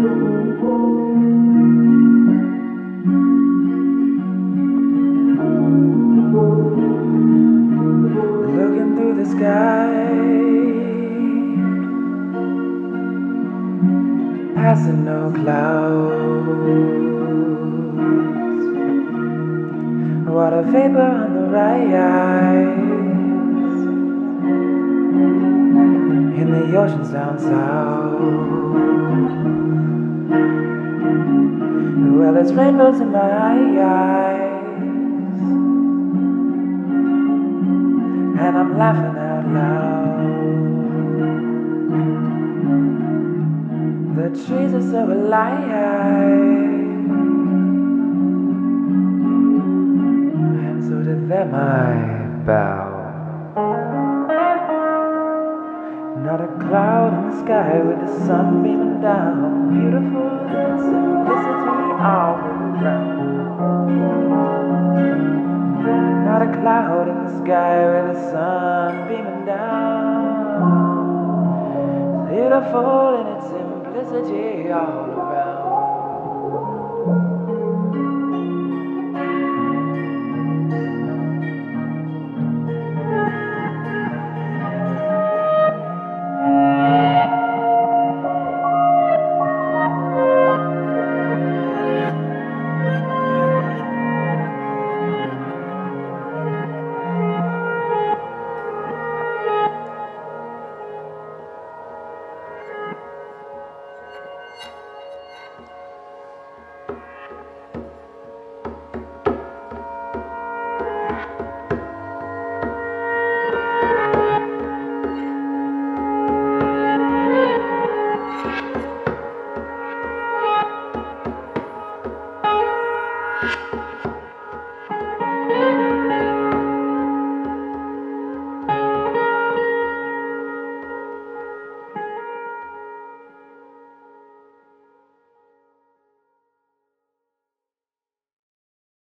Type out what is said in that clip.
Looking through the sky, passing no clouds. Water vapor on the rise, in the oceans down south. Well, there's rainbows in my eyes, and I'm laughing out loud. The trees are so alive, and so to them I bow. Not a cloud in the sky with the sun beaming down. Beautiful simplicity all around. Not a cloud in the sky with the sun beaming down. Beautiful in its simplicity all around.